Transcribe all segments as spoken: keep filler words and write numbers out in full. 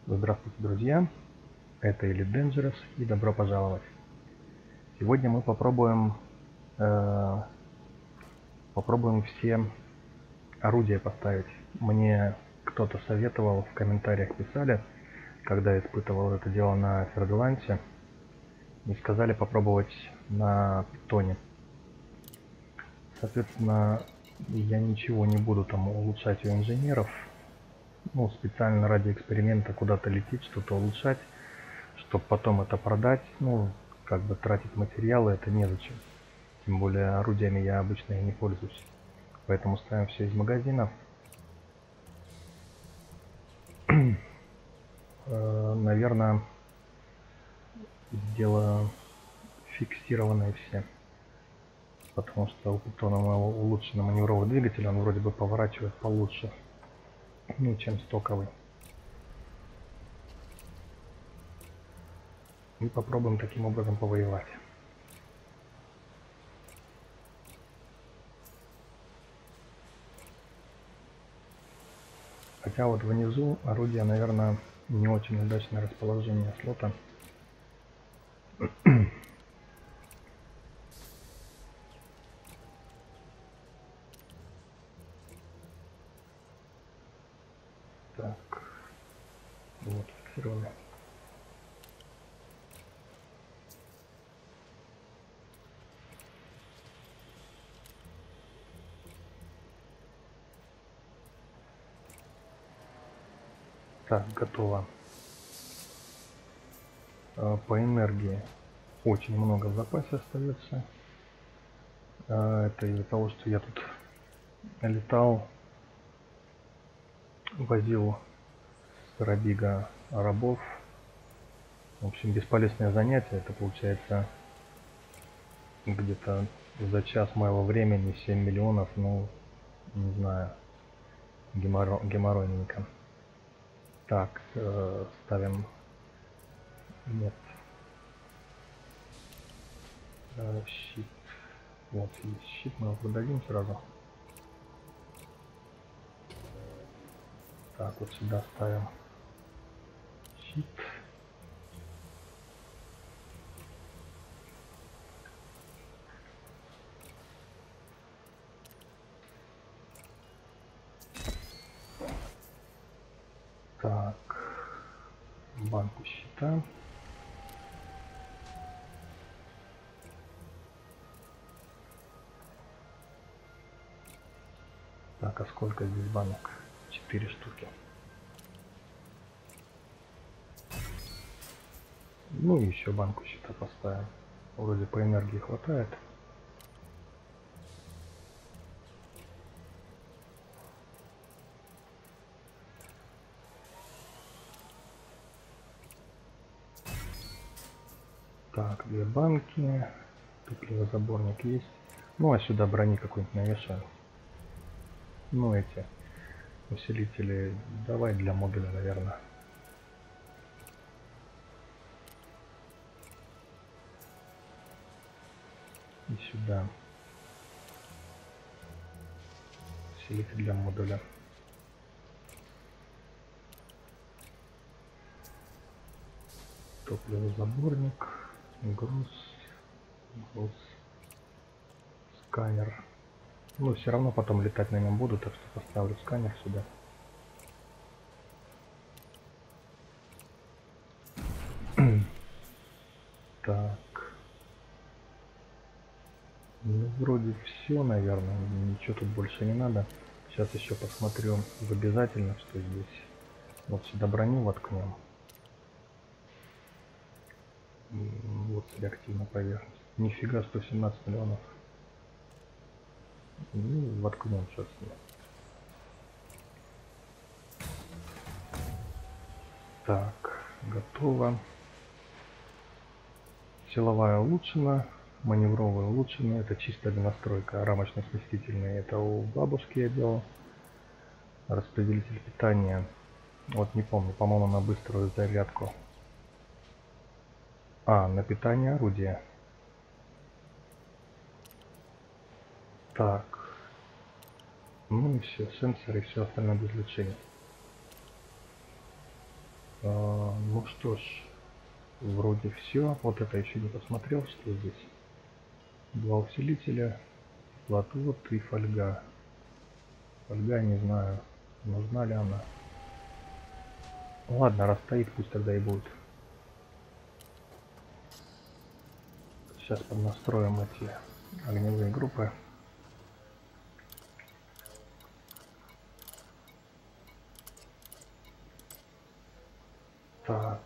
Здравствуйте, друзья! Это Elite Dangerous и добро пожаловать! Сегодня мы попробуем э, попробуем все орудия поставить. Мне кто-то советовал, в комментариях писали, когда я испытывал это дело на Фердилансе, и сказали попробовать на Питоне. Соответственно, я ничего не буду там улучшать у инженеров. Ну, специально ради эксперимента куда-то лететь, что-то улучшать, чтобы потом это продать. Ну, как бы тратить материалы, это незачем. Тем более орудиями я обычно и не пользуюсь. Поэтому ставим все из магазина. Наверное, сделаю фиксированные все. Потому что у Питона улучшенный маневровый двигатель, он вроде бы поворачивает получше, ну, чем стоковый. И попробуем таким образом повоевать. Хотя вот внизу орудие, наверное, не очень удачное расположение слота. Так, вот фиксировано. Так, готово. По энергии очень много в запасе остается. Это из-за того, что я тут летал, возил с Рабига рабов. В общем, бесполезное занятие. Это получается где-то за час моего времени семь миллионов, ну, не знаю, геморро геморройненько. Так, э, ставим... Нет. Э, щит. Вот есть щит, мы его продадим сразу. Так, вот сюда ставим щит. Так, банку щита. Так, а сколько здесь банок? Четыре штуки. Ну и еще банку щита поставим. Вроде по энергии хватает. Так, две банки. Топливозаборник есть. Ну а сюда брони какой-нибудь навешаю. Ну эти усилители давай для модуля, наверное. И сюда усилитель для модуля. Топливозаборник, груз, груз, сканер. Ну, все равно потом летать на нем буду, так что поставлю сканер сюда. Так. Ну, вроде все, наверное. Ничего тут больше не надо. Сейчас еще посмотрю в обязательно, что здесь. Вот сюда броню воткнем. Вот реактивная поверхность. Нифига, сто семнадцать миллионов. Ну, воткнем сейчас. Так, готово. Силовая улучшена, маневровая улучшена. Это чистая настройка. Рамочно-сместительные. Это у бабушки я делал. Распределитель питания. Вот не помню, по-моему, на быструю зарядку. А, на питание орудия. Так. Ну и все, сенсоры и все остальное без лечения. А, ну что ж, вроде все. Вот это еще не посмотрел, что здесь. Два усилителя, плотвод и фольга. Фольга, не знаю, нужна ли она. Ладно, раз стоит, пусть тогда и будет. Сейчас поднастроим эти огневые группы. Так.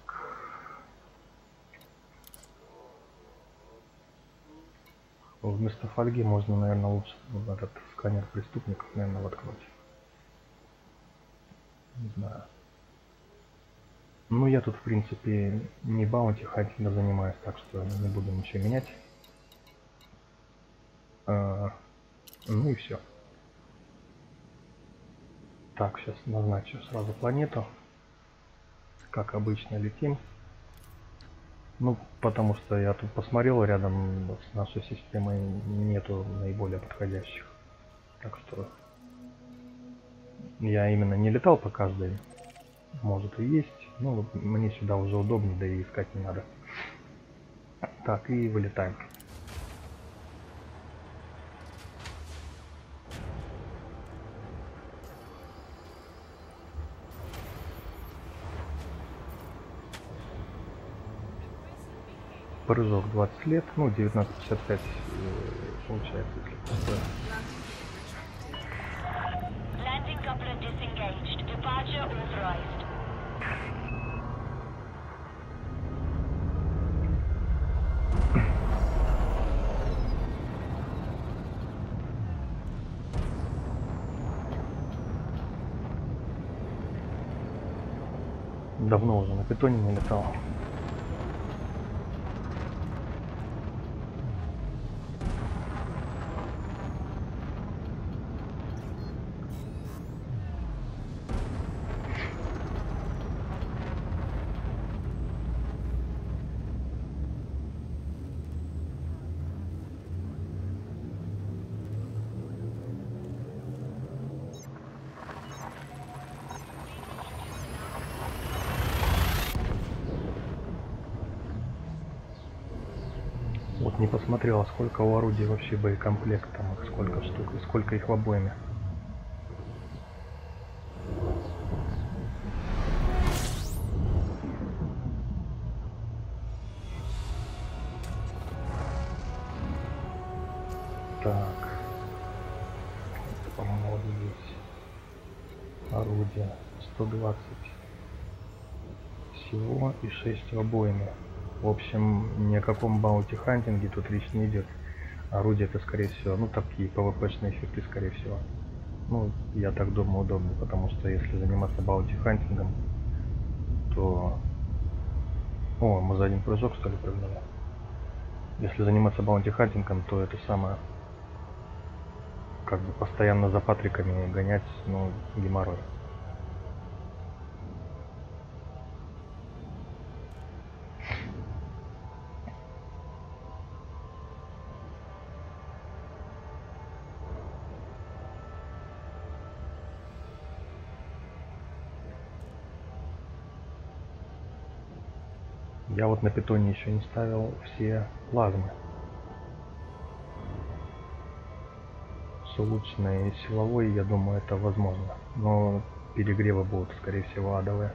Вместо фольги можно, наверное, лучше вот этот сканер преступников, наверное, воткнуть. Не знаю. Ну, я тут, в принципе, не баунти хантингом занимаюсь, так что не буду ничего менять. А, ну и все. Так, сейчас назначу сразу планету. Как обычно, летим. Ну, потому что я тут посмотрел, рядом с нашей системой нету наиболее подходящих. Так что я именно не летал по каждой. Может и есть, но мне сюда уже удобнее, да и искать не надо. Так, и вылетаем. Прыжок двадцать лет, ну девятнадцать пятьдесят пять э, получается, если просто. Давно уже на питоне не летал. Вот не посмотрела, сколько у орудий вообще боекомплект, там их сколько штук и сколько их в обойме. Так, по-моему, вот здесь орудия сто двадцать всего и шесть в обойме. В общем, ни о каком баунти хантинге тут речь не идет. Орудие это, скорее всего, ну такие пвпшные эффекты, скорее всего. Ну, я так думаю, удобнее, потому что если заниматься баунти хантингом, то... О, мы за один прыжок, что ли, прыгнули? Если заниматься баунти хантингом, то это самое... Как бы постоянно за патриками гонять, ну, геморрой. Я вот на питоне еще не ставил все плазмы. С улучшенной силовой, я думаю, это возможно. Но перегревы будут, скорее всего, адовые.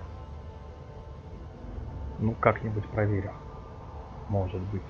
Ну, как-нибудь проверим. Может быть.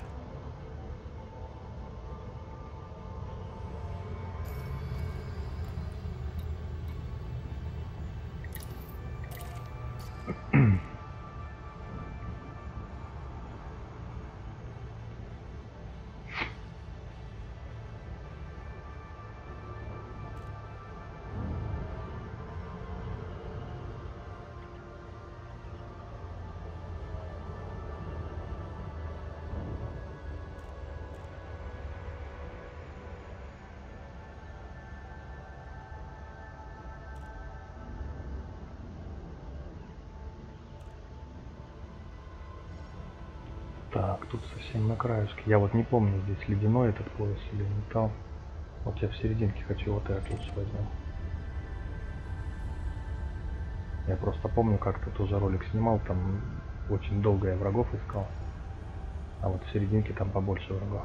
Так, тут совсем на краешке. Я вот не помню, здесь ледяной этот пояс или металл. Вот я в серединке хочу, вот этот лучше возьмем. Я просто помню, как-то тоже ролик снимал, там очень долго я врагов искал. А вот в серединке там побольше врагов.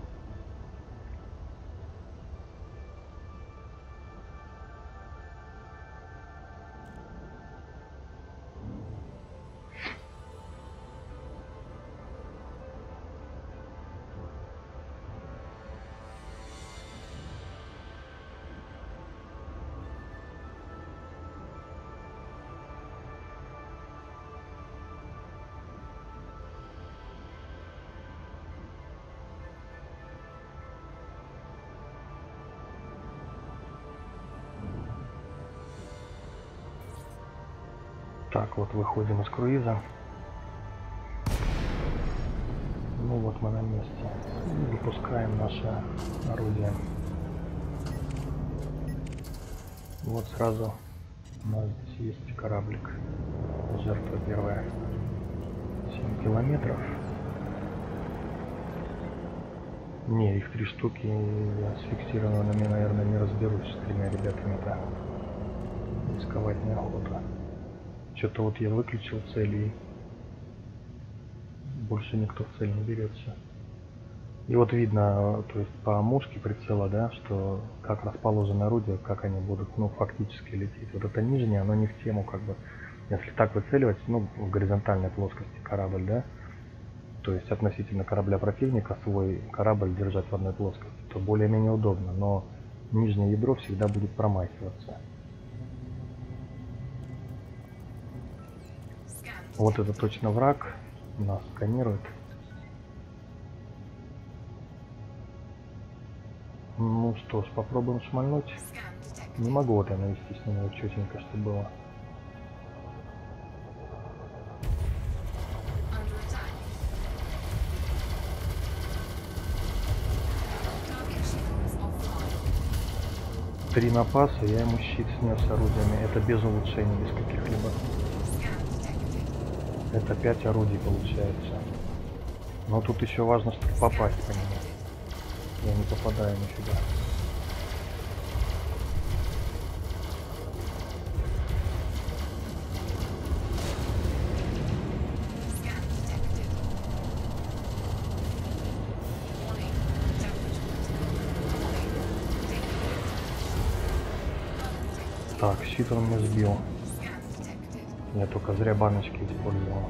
Так, вот выходим из круиза. Ну вот мы на месте. Выпускаем наше орудие. Вот сразу у нас здесь есть кораблик. Жертва первая. семь километров. Не, их три штуки. Я с фиксированными, наверное, не разберусь с тремя ребятами-то. Рисковать неохота. Что-то вот я выключил цель и больше никто в цель не берется. И вот видно, то есть по мушке прицела, да, что как расположено орудие, как они будут, ну, фактически лететь. Вот это нижнее, оно не в тему, как бы. Если так выцеливать, ну, в горизонтальной плоскости корабль, да, то есть относительно корабля противника свой корабль держать в одной плоскости, то более-менее удобно, но нижнее ядро всегда будет промахиваться. Вот это точно враг, нас сканирует. Ну что ж, попробуем шмальнуть. Не могу вот я навестись на него четенько, что было. Три напаса, я ему щит снес с орудиями. Это без улучшений, без каких-либо. Это пять орудий получается. Но тут еще важно, чтобы попасть по нему. Я не попадаю нифига. Так, щит он мне сбил. Я только зря баночки использовал.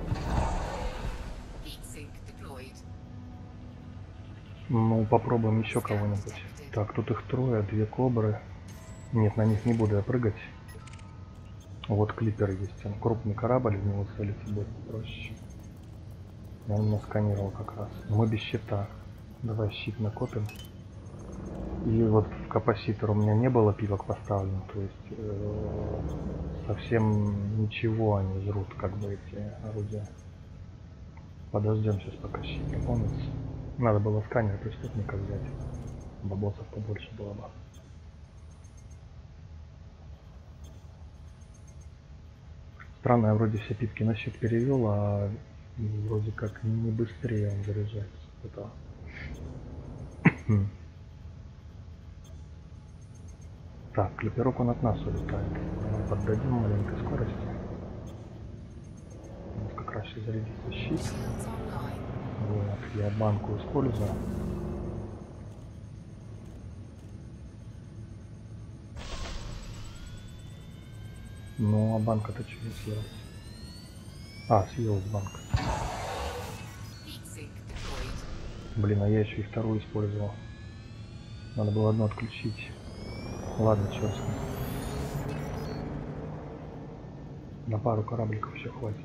Ну, попробуем еще кого-нибудь. Так, тут их трое, две кобры. Нет, на них не буду я прыгать. Вот клипер есть, он крупный корабль, в него целиться будет проще. Он меня сканировал как раз. Но мы без щита. Давай щит накопим. И вот в капаситор у меня не было пивок поставлено, то есть э, совсем ничего они жрут, как бы эти орудия. Подождем сейчас, пока щит наполнится. Надо было сканер преступника взять. Бабосов побольше было бы. Странно, я вроде все пивки на щит перевел, а вроде как не быстрее он заряжается. Это... Так, клиперок он от нас улетает. Мы поддадим маленькой скорости. У нас как раз сейчас зарядится щит. Вот, я банку использую. Ну, а банка-то что не съелась? А, съелась банка. Блин, а я еще и вторую использовал. Надо было одну отключить. Ладно, черт с ним. На пару корабликов еще хватит.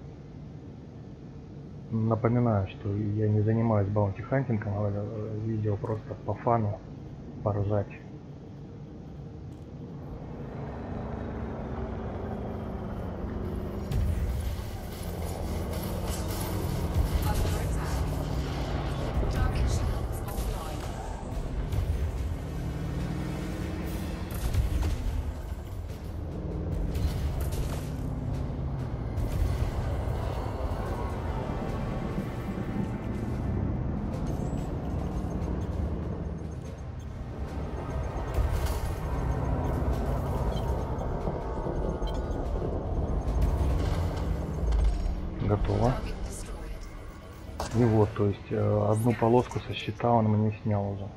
Напоминаю, что я не занимаюсь баунти-хантингом, а видео просто по фану поржать. Готово. И вот, то есть э, одну полоску со щита он мне снял уже.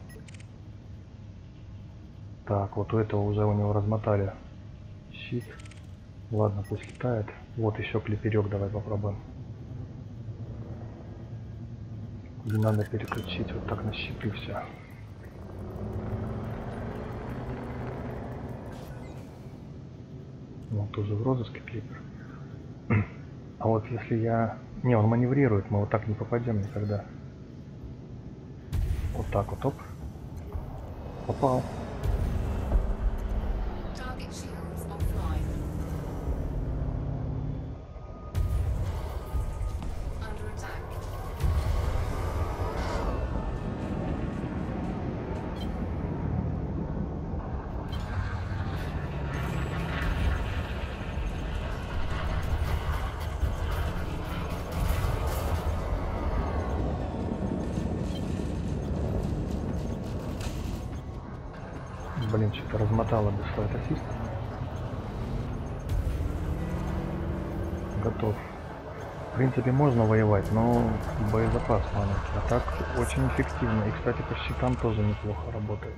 Так, вот у этого уже у него размотали щит. Ладно, пусть летает. Вот еще клиперек, давай попробуем. Не надо переключить вот так на щиты все. Вот тоже в розыске клипер. А вот если я... Не, он маневрирует, мы вот так не попадем никогда. Вот так вот, оп. Попал. Блин, что-то размотало без флайт ассиста. Готов. В принципе, можно воевать, но боезапас маленький. А так очень эффективно. И, кстати, по щитам тоже неплохо работает.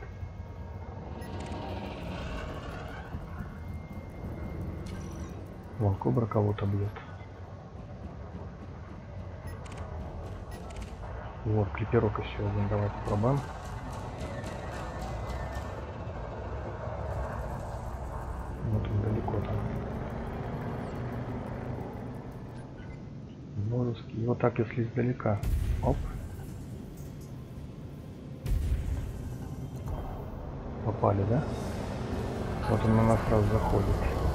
Вон, кобра кого-то бьет. Вот, клиперок еще один. Давай попробуем. Вот он далеко там. Бонуски. И вот так, если издалека. Оп. Попали, да? Вот он на нас сразу заходит.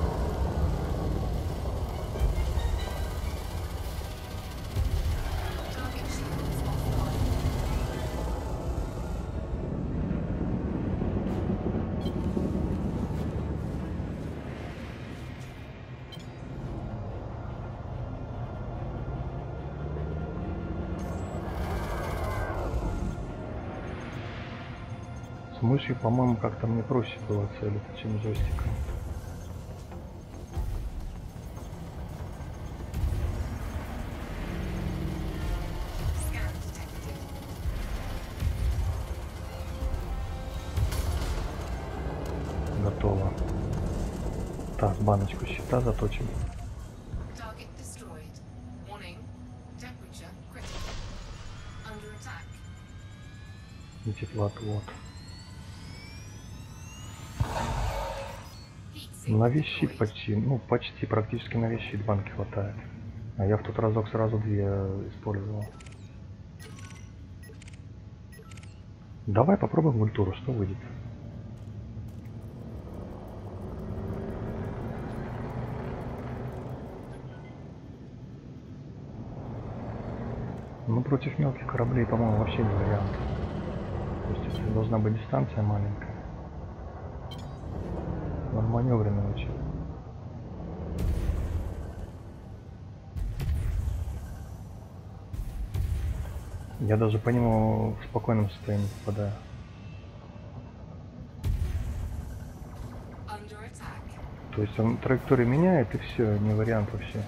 С мышью, по-моему, как-то мне проще было целиться, чем джойстиком. Готово. Так, баночку щита заточим. И теплоотвод. На весь щит почти, ну почти, практически на весь щит банки хватает. А я в тот разок сразу две использовал. Давай попробуем культуру, что выйдет. Ну против мелких кораблей, по-моему, вообще не вариант. То есть это должна быть дистанция маленькая. Он маневренный очень. Я даже по нему в спокойном состоянии попадаю. То есть он траекторию меняет и все, не вариант вообще.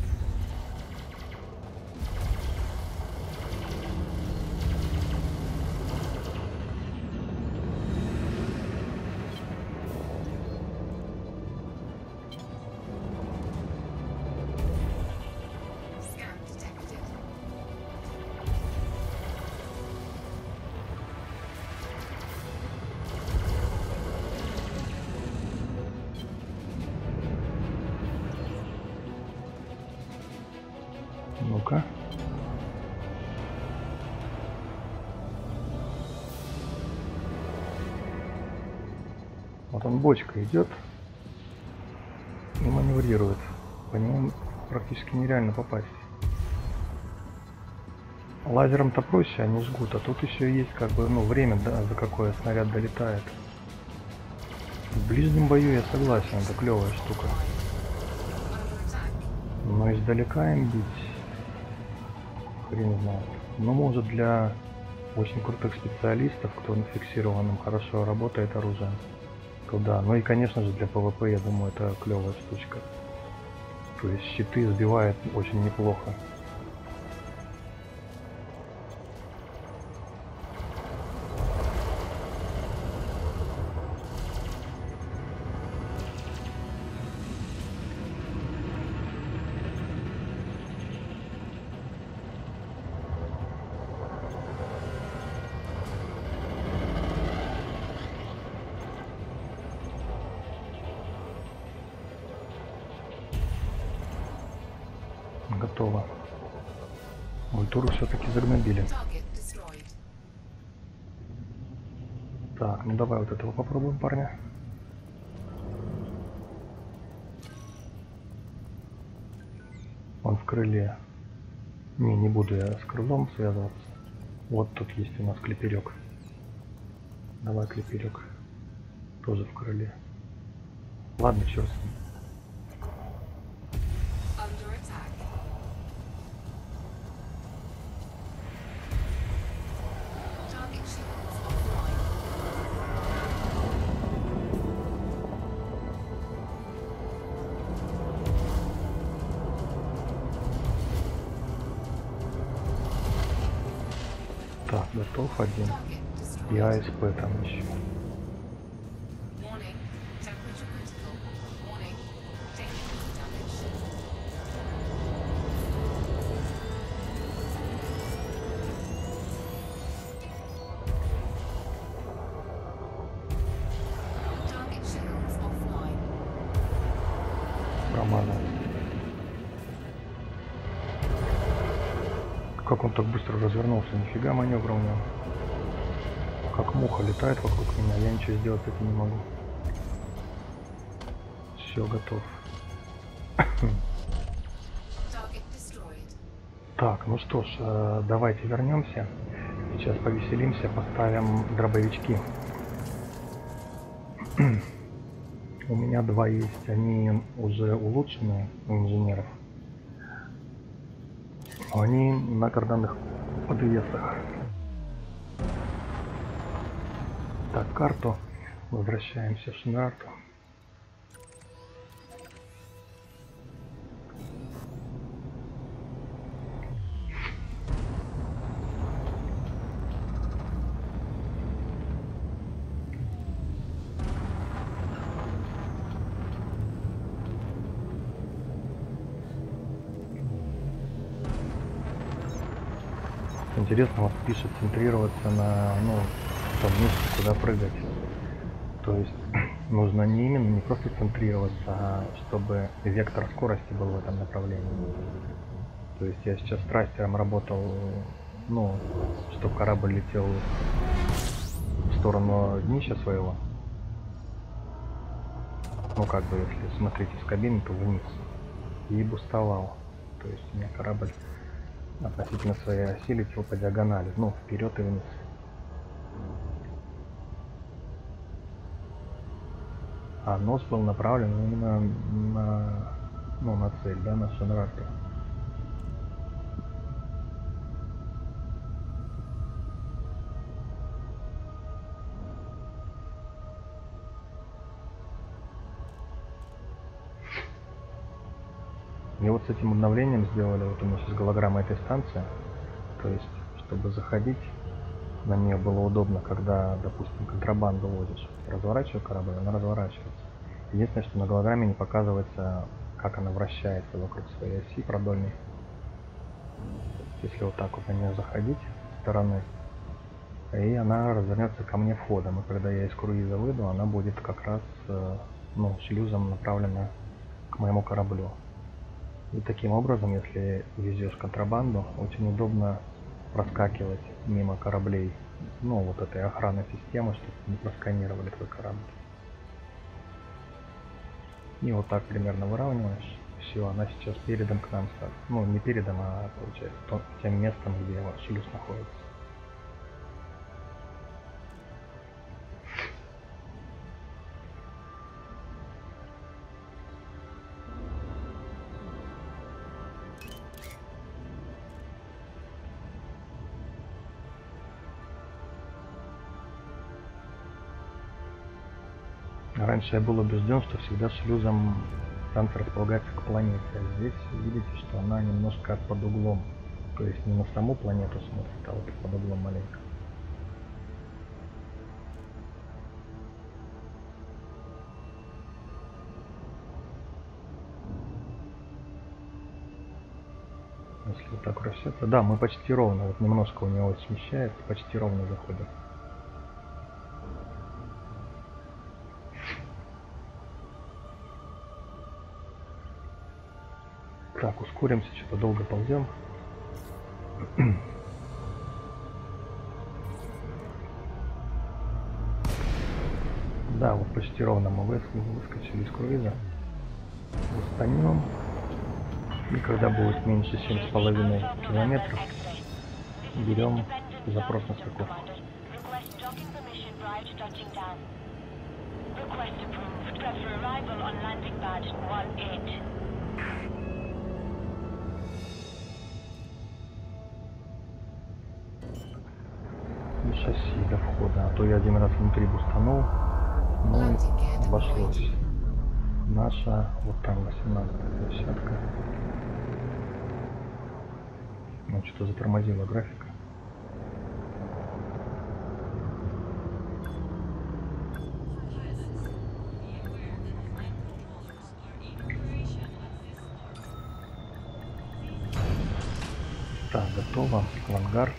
Ну-ка. Вот он бочка идет и маневрирует. По нему практически нереально попасть. Лазером-то проще, они жгут, а тут еще есть как бы, ну, время, да, за какое снаряд долетает. В ближнем бою я согласен, это клевая штука. Но издалека им бить, хрен знает. Но может для очень крутых специалистов, кто на фиксированном хорошо работает оружием, то да. Ну и конечно же для пэ вэ пэ, я думаю, это клевая штучка. То есть щиты сбивает очень неплохо. Готово. Ультуру все-таки загнобили. Так, ну давай вот этого попробуем, парня. Он в крыле. Не, не буду я с крылом связываться. Вот тут есть у нас клеперек. Давай клеперек. Тоже в крыле. Ладно, черт с ним. Так, готов один. И АСП там еще. Промазал. Как он так быстро развернулся? Нифига маневра у него. Как муха летает вокруг меня, я ничего сделать это не могу. Все, готов. Так, ну что ж, давайте вернемся. Сейчас повеселимся, поставим дробовички. У меня два есть, они уже улучшенные у инженеров. Они на карданных подвесах. Так, карту. Возвращаемся в Шинарту. Интересно, вот пишет центрироваться на, ну, том месте, куда прыгать. То есть нужно не именно, не просто центрироваться, а чтобы вектор скорости был в этом направлении. То есть я сейчас трастером работал, ну, чтобы корабль летел в сторону днища своего. Ну, как бы, если смотреть из кабины, то вниз. И бустовал. То есть у меня корабль относительно своей оси летел по диагонали, ну, вперед и вниз. А нос был направлен именно на, ну, на цель, да, на Шинрарту. И вот с этим обновлением сделали, вот у меня сейчас голограмма этой станции, то есть, чтобы заходить на нее было удобно, когда, допустим, контрабанду возишь. Разворачиваю корабль, она разворачивается. Единственное, что на голограмме не показывается, как она вращается вокруг своей оси продольной. Если вот так вот на нее заходить со стороны, и она развернется ко мне входом. И когда я из круиза выйду, она будет как раз, ну, шлюзом направлена к моему кораблю. И таким образом, если везешь контрабанду, очень удобно проскакивать мимо кораблей, ну, вот этой охранной системы, чтобы не просканировали твой корабль. И вот так примерно выравниваешь. Все, она сейчас передом к нам стала. Ну, не передом, а получается то, тем местом, где вот шлюз находится. Раньше я был убежден, что всегда шлюзом станция располагается к планете. А здесь видите, что она немножко под углом. То есть не на саму планету смотрит, а вот под углом маленько. Если вот так рассчитывать. Да, мы почти ровно. Вот немножко у него смещается, почти ровно заходим. Так, ускоримся, что-то долго ползем. Да, вот почти ровно мы выскочили из круиза. Устанем. И когда будет меньше семь с половиной километров, берем запрос на стыковку. И шасси до входа. А то я один раз внутри бустанул, но обошлось. Наша вот там восемнадцатая площадка. Ну, что-то затормозила графика. Так, готово. В ангар.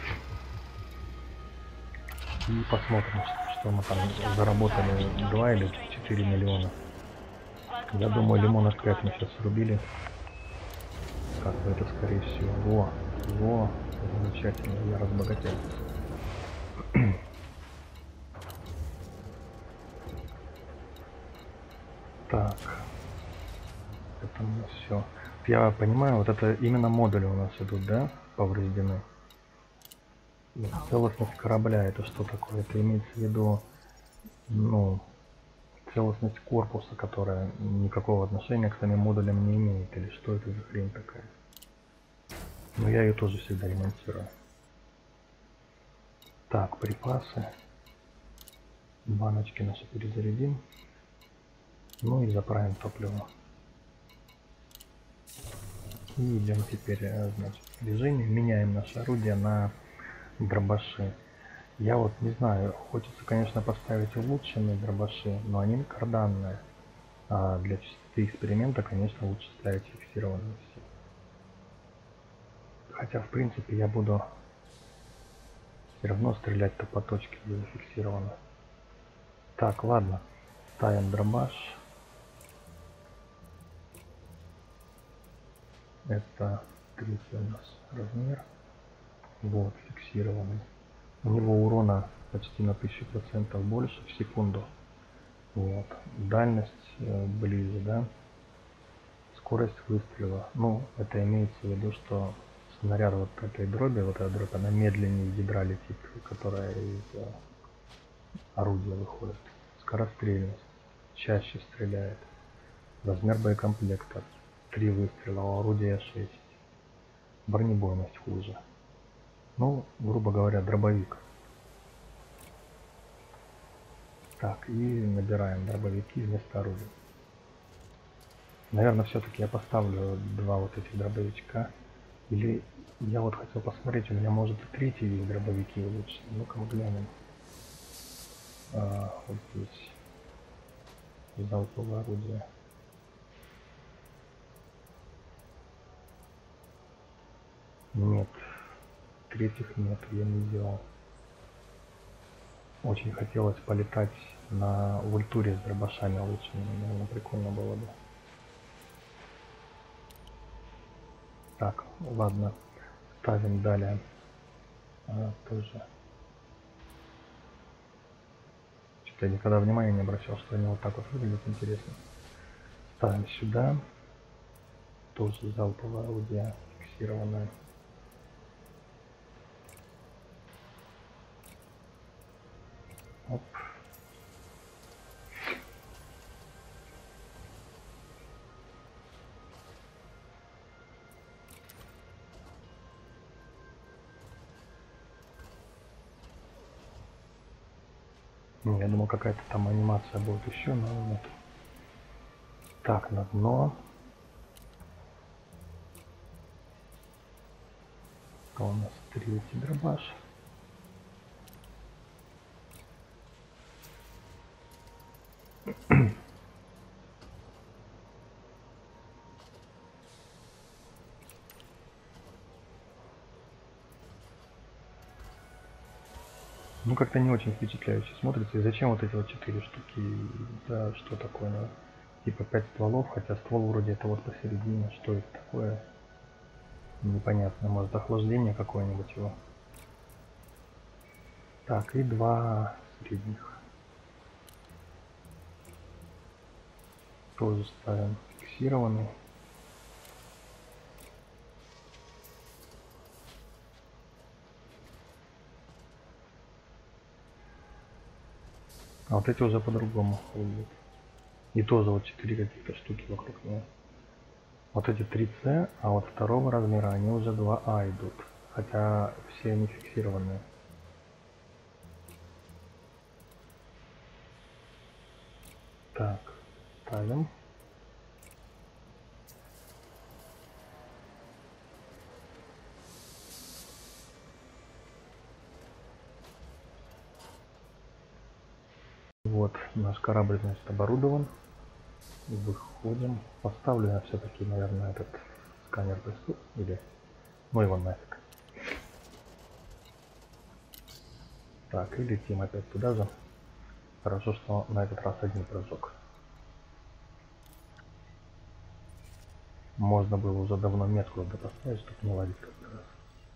И посмотрим, что мы там заработали. два или четыре миллиона. Я думаю, лимонов пять мы сейчас срубили. Как бы это скорее всего. Во, во, замечательно, я разбогател. Так. Это у нас все. Я понимаю, вот это именно модули у нас идут, да? Повреждены. Целостность корабля это что такое? Это имеется в виду, ну, целостность корпуса, которая никакого отношения к самим модулям не имеет. Или что это за хрень такая? Но я ее тоже всегда ремонтирую. Так, припасы. Баночки наши перезарядим. Ну и заправим топливо. И идем теперь, значит, в движение. Меняем наше орудие на дробаши. Я вот не знаю, хочется, конечно, поставить улучшенные дробаши, но они карданные. А для чистоты эксперимента, конечно, лучше ставить фиксированные все. Хотя, в принципе, я буду все равно стрелять-то по точке, где зафиксировано. Так, ладно. Ставим дробаш. Это третий у нас размер. Вот, фиксированный. У него урона почти на тысячу процентов больше в секунду. Вот. Дальность э, ближе, да. Скорость выстрела. Ну, это имеется в виду, что снаряд вот этой дроби, вот эта дробь, она медленнее ядра летит, которая из э, орудия выходит. Скорострельность. Чаще стреляет. Размер боекомплекта. три выстрела, у орудия шесть. Бронебойность хуже. Ну, грубо говоря, дробовик. Так, и набираем дробовики вместо орудия. Наверное, все-таки я поставлю два вот этих дробовичка. Или я вот хотел посмотреть, у меня может и третий есть дробовики лучше. Ну-ка мы глянем. А, вот здесь. Залповое орудие. Нет. Третьих нет, я не сделал. Очень хотелось полетать на вультуре с дробашами лучше. Наверное, прикольно было бы. Так, ладно. Ставим далее. А, тоже. Что-то я никогда внимания не обращал, что они вот так вот выглядят, интересно. Ставим сюда. Тоже залповое орудие фиксированное. Оп. Ну, я думал, какая-то там анимация будет еще, но нет. Так, на дно. А у нас третий дробаш. Ну, как-то не очень впечатляюще смотрится. И зачем вот эти вот четыре штуки? Да, что такое? Ну, типа пять стволов, хотя ствол вроде это вот посередине. Что это такое? Непонятно. Может, охлаждение какое-нибудь его? Так, и два средних. Тоже ставим фиксированный. А вот эти уже по-другому ходят. И тоже вот четыре каких-то штуки вокруг него. Вот эти три С, а вот второго размера они уже два А идут. Хотя все они фиксированные. Так, ставим. Вот наш корабль, значит, оборудован. Выходим. Поставлю я все-таки, наверное, этот сканер преступ. Или... Ну его нафиг. Так, и летим опять туда же. Хорошо, что на этот раз один прыжок. Можно было уже давно метку туда поставить, чтобы не ловить каждый раз.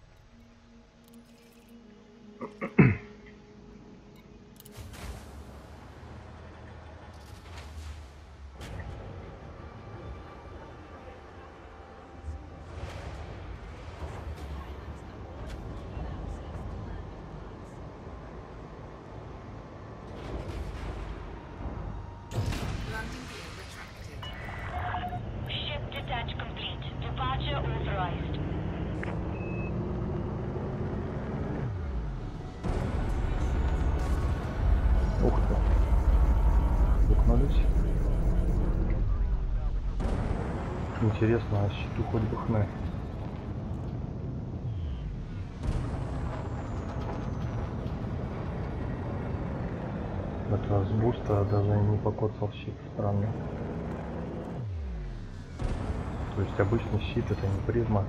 Ух ты. Стукнулись. Интересно, а щиту хоть бы хны. Это с буста даже не покоцал щит. Странно. То есть обычный щит это не призма.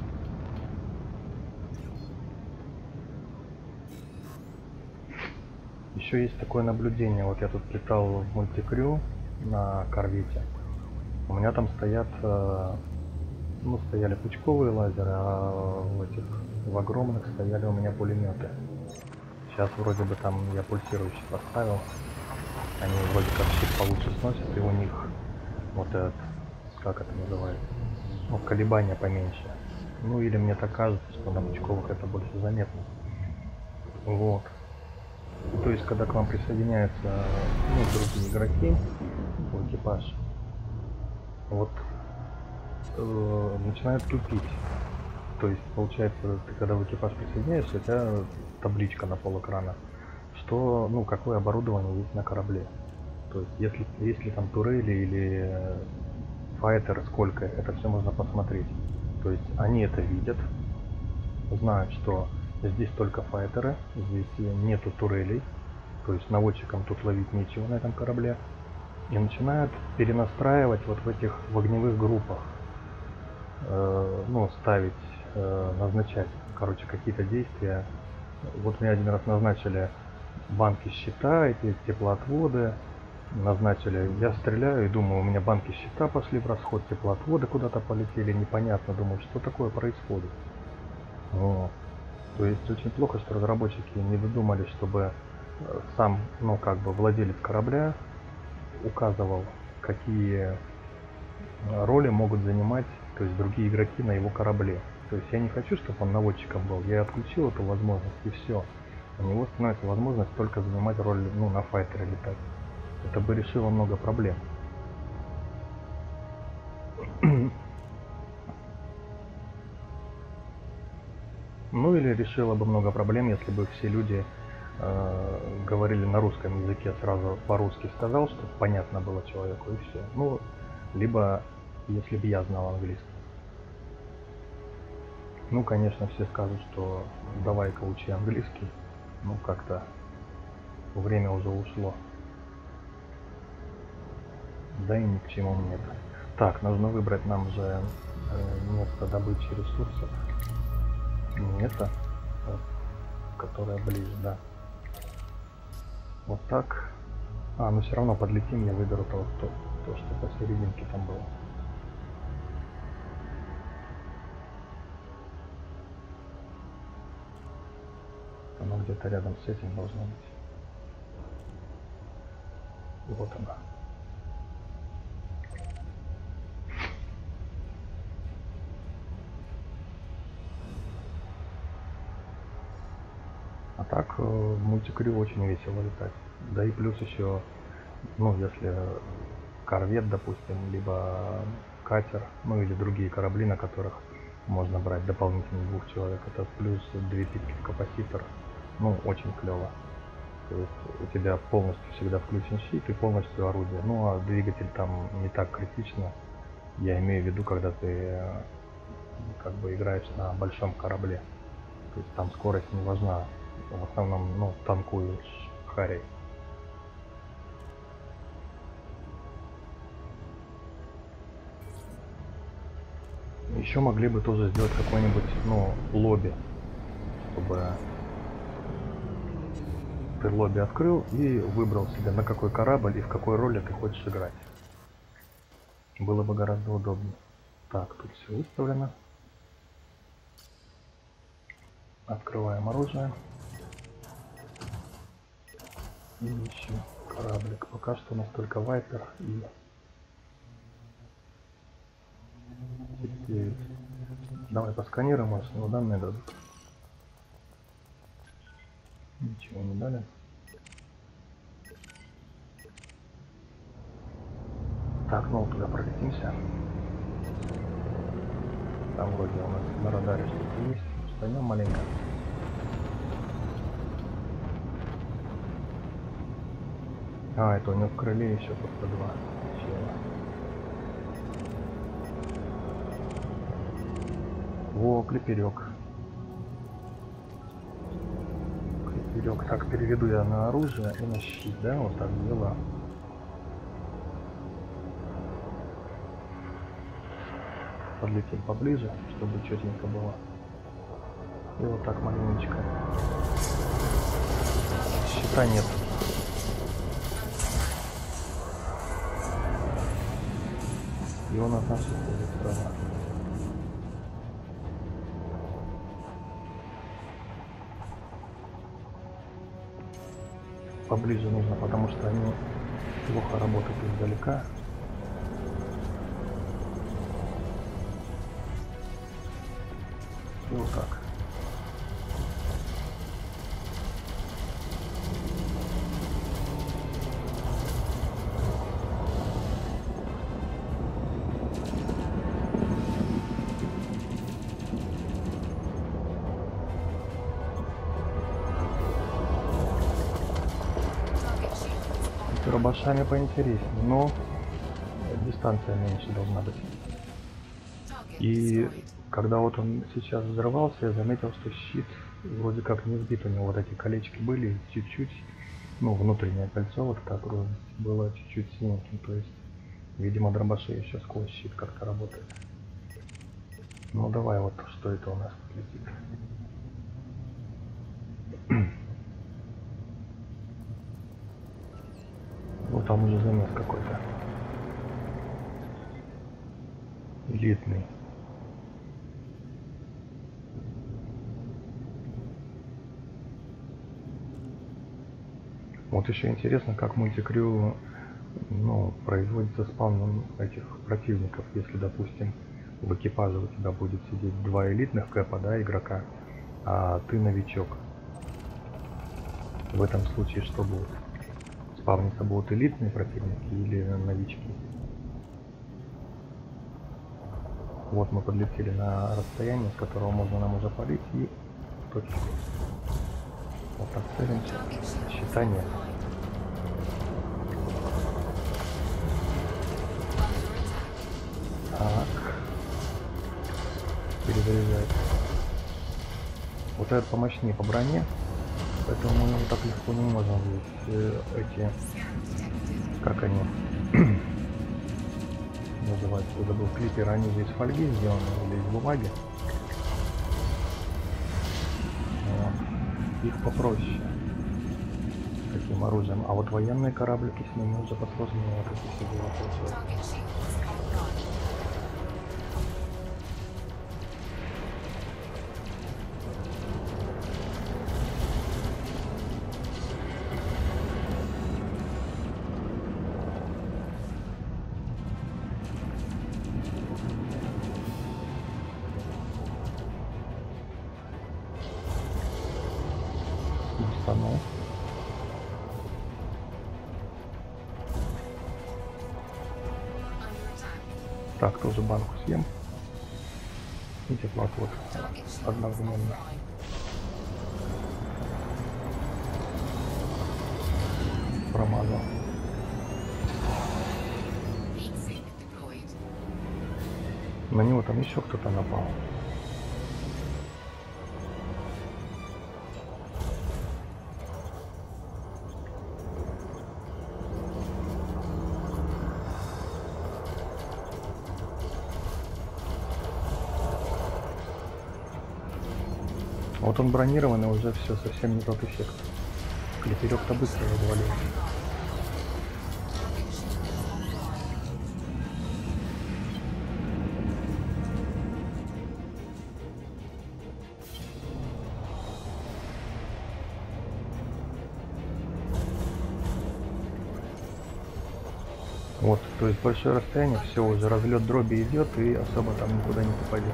Еще есть такое наблюдение. Вот я тут летал в мультикрю на корвете. У меня там стоят, ну, стояли пучковые лазеры, а в этих, в огромных стояли у меня пулеметы. Сейчас вроде бы там я пульсирующий поставил. Они вроде как щит получше сносят, и у них вот этот, как это называется, ну, колебания поменьше. Ну или мне так кажется, что на пучковых это больше заметно. Вот. То есть, когда к вам присоединяются, ну, другие игроки в экипаж, вот э, начинают тупить. То есть, получается, ты когда в экипаж присоединяешься, у тебя табличка на полэкрана, что, ну, какое оборудование есть на корабле. То есть, если, если там турели или файтеры, сколько, это все можно посмотреть. То есть, они это видят, знают, что здесь только файтеры, здесь нету турелей, то есть наводчикам тут ловить нечего на этом корабле, и начинают перенастраивать вот в этих в огневых группах, э, ну, ставить, э, назначать, короче, какие-то действия. Вот мне один раз назначили банки щита, эти теплоотводы, назначили, я стреляю и думаю, у меня банки щита пошли в расход, теплоотводы куда-то полетели, непонятно, думаю, что такое происходит. Вот. То есть очень плохо, что разработчики не додумали, чтобы сам, ну, как бы владелец корабля указывал, какие роли могут занимать, то есть другие игроки на его корабле. То есть я не хочу, чтобы он наводчиком был, я отключил эту возможность и все. У него становится возможность только занимать роль, ну, на файтере летать. Это бы решило много проблем. Ну или решило бы много проблем, если бы все люди э, говорили на русском языке, сразу по-русски сказал, чтобы понятно было человеку, и все. Ну, либо если бы я знал английский. Ну, конечно, все скажут, что давай-ка учи английский. Ну, как-то время уже ушло. Да и ни к чему мне это. Так, нужно выбрать нам же э, место добычи ресурсов. Не это, вот, которое ближе, да. Вот так. А, ну все равно подлетим, я выберу то, то, то что посерединке там было. Оно где-то рядом с этим должно быть. Вот она. А так в мультикрю очень весело летать. Да и плюс еще, ну если корвет, допустим, либо катер, ну или другие корабли, на которых можно брать дополнительно двух человек, это плюс две пики в капаситор. Ну, очень клево. То есть у тебя полностью всегда включен щит и полностью орудие. Ну а двигатель там не так критично. Я имею в виду, когда ты как бы играешь на большом корабле. То есть там скорость не важна. В основном, ну, танкуешь харей. Еще могли бы тоже сделать какой-нибудь, ну, лобби, чтобы ты лобби открыл и выбрал себе, на какой корабль и в какой роли ты хочешь играть. Было бы гораздо удобнее. Так, тут все выставлено. Открываем оружие. И ищем кораблик. Пока что у нас только Вайпер и девять. Давай посканируем, может, его данные дадут. Ничего не дали. Так, ну туда пролетимся. Там вроде у нас на радаре что-то есть. Встанем маленько. А, это у него в крыле еще только два чела. Во, клиперек. Клиперек. Так, переведу я на оружие и на щит, да? Вот так дела. Подлетим поближе, чтобы четенько было. И вот так маленечко. Щита нет. И он от нас уходит сразу. Поближе нужно, потому что они плохо работают издалека. И вот так. С робашами поинтереснее, но дистанция меньше должна быть. И когда вот он сейчас взорвался, я заметил, что щит вроде как не сбит. У него вот эти колечки были чуть-чуть, ну, внутреннее кольцо вот так было чуть-чуть синеньким. То есть, видимо, дробаши еще сквозь щит как-то работает. Ну давай, вот что это у нас летит. Вот там уже замес какой-то. Элитный. Вот еще интересно, как мультикрю, ну, производится спаун этих противников. Если, допустим, в экипаже у тебя будет сидеть два элитных кэпа, да, игрока, а ты новичок. В этом случае что будет? Спавниться будут элитные противники или новички? Вот мы подлетели на расстояние, с которого можно нам уже палить, и точку. Вот так целимся. Щита нет. Так. Перезаряжает. Вот этот помощнее по броне, поэтому мы его так легко не можем взять. Э, эти, как они называются, я забыл, клиперы, они же из фольги сделаны или из бумаги. Вот. Их попроще таким оружием, а вот военные кораблики с ними уже посложнее вот эти все дела получаются. Достану. Так, тоже банку съем. И теплоход одновременно. Промазал. На него там еще кто-то напал. Вот он бронированный, уже все совсем не тот эффект. Клиперек-то быстро развалился. Вот, то есть большое расстояние, все, уже разлет дроби идет, и особо там никуда не попадешь.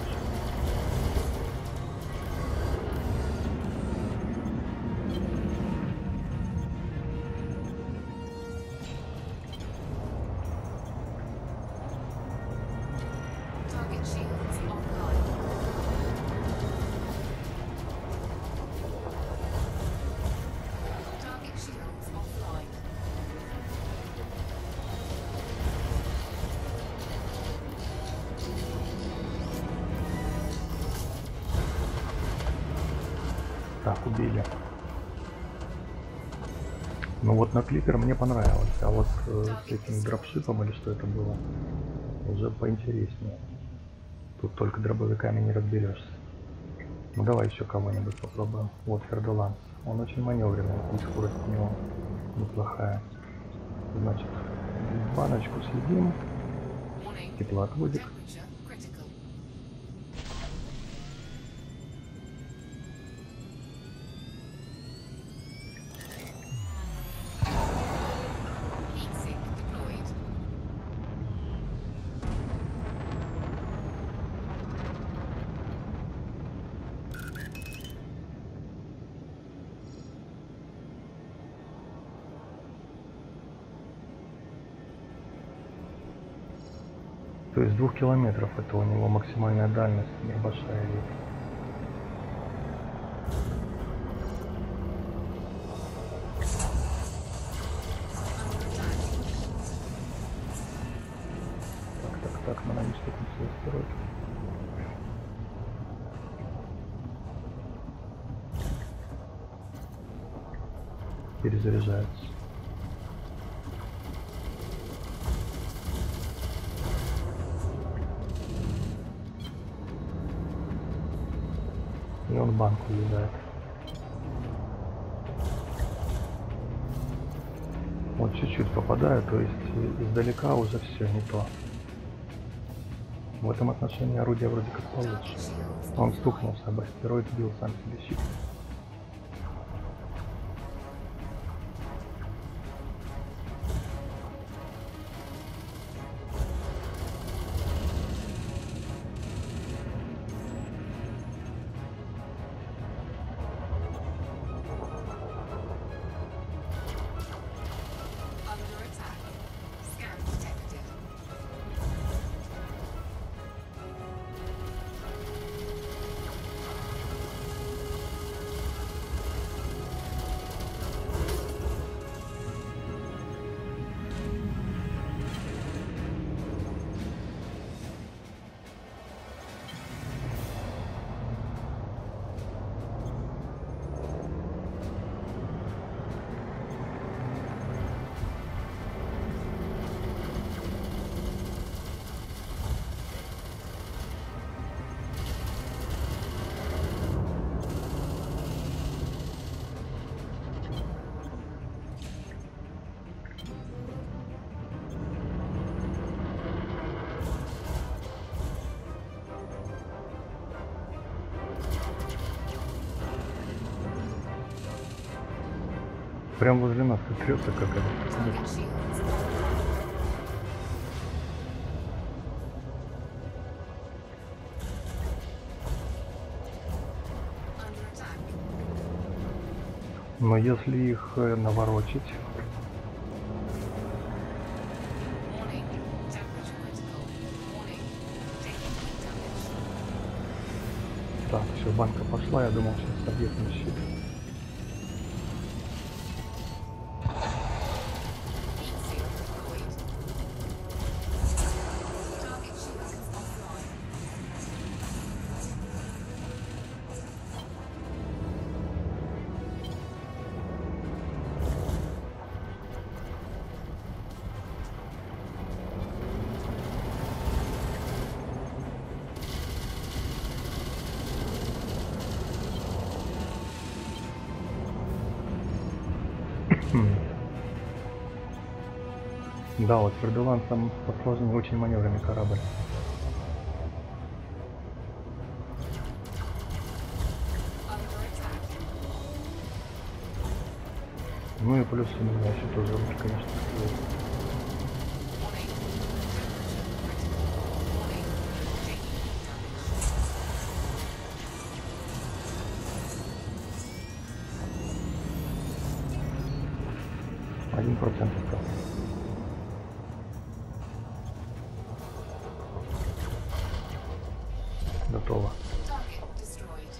Так, убили. Ну вот на клипер мне понравилось, а вот э, с этим дропшипом или что это было, уже поинтереснее. Тут только дробовиками не разберешься. Ну давай еще кого-нибудь попробуем. Вот Фердоланс. Он очень маневренный, и скорость у него неплохая. Значит, баночку съедим. Теплоотводик. То есть двух километров это у него максимальная дальность, небольшая ведь. Так, так, так, надо не стукнуться в астероид. Перезаряжается. И он в банку уезжает. Вот чуть-чуть попадаю, то есть издалека уже все не то. В этом отношении орудие вроде как получше. Он стукнулся об астероид, сбил сам себе щит. Прям возле нас тут трется какая-то. Target shields. Under attack. Но если их э, наворочить, Warning. Temperature critical. Warning. Taking heat damage. так, все, банка пошла, я думал, сейчас собьет на щит. Heat shield deployed. Target shields offline. Да, вот Вердулан там посложнее очень маневренный корабль. Under attack. Ну и плюс у меня еще тоже лучше, конечно, есть. Warning. Temperature critical. Warning. Taking heat damage. Один процент остался. Готово. Target destroyed.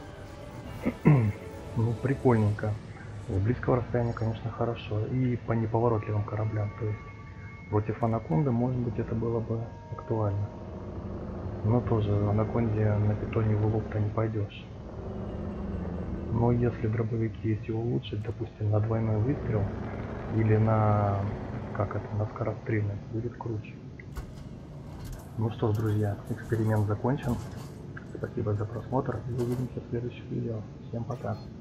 Ну, прикольненько. С близкого расстояния, конечно, хорошо. И по неповоротливым кораблям. То есть против Анаконды, может быть, это было бы актуально. Но тоже Анаконде на питоне в лоб-то не пойдешь. Но если дробовики, если улучшить, допустим, на двойной выстрел или на, как это, на скорострельность, будет круче. Ну что ж, друзья, эксперимент закончен. Спасибо за просмотр и увидимся в следующих видео. Всем пока.